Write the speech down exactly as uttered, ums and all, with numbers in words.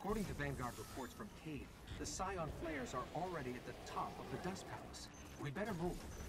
According to Vanguard reports from Cade, the Scion flares are already at the top of the Dust Palace. We'd better move.